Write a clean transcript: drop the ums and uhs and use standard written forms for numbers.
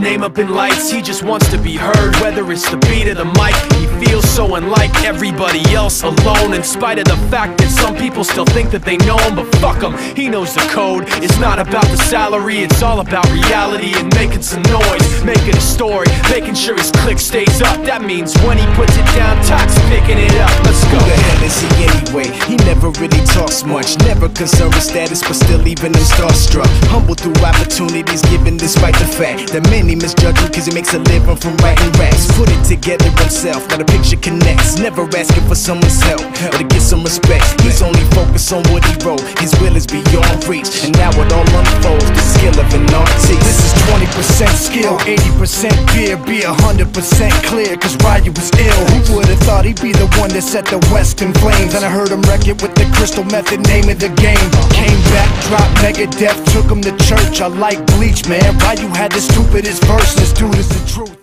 name up in lights. He just wants to be heard, whether it's the beat or the mic. He feels so unlike everybody else, alone, in spite of the fact that some people still think that they know him. But fuck him, he knows the code. It's not about the salary, it's all about reality and making some noise, making a story, making sure his click stays up. That means when he puts it down, Tox picking it up. Let's go. Who the hell is he anyway? He never really talks much, never concerned with status, but still leaving them starstruck. Humble through opportunities given despite the fact that many misjudge him cause he makes a living from writing raps. Put it together himself, now the picture connects. Never asking for someone's help or to get some respect. He's only focused on what he wrote. His will is beyond reach, and now it all unfolds, the skill of an artist. This is 20% skill, 80% fear. Be 100% clear, cause Ryu was ill. Who would've thought he'd be the one that set the West in flames? And I heard him wreck it with the Crystal Method, name of the game. Came back, dropped Megadeth, took him to church. I like Bleach, man. Ryu had the stupidest verses, dude, it's the truth.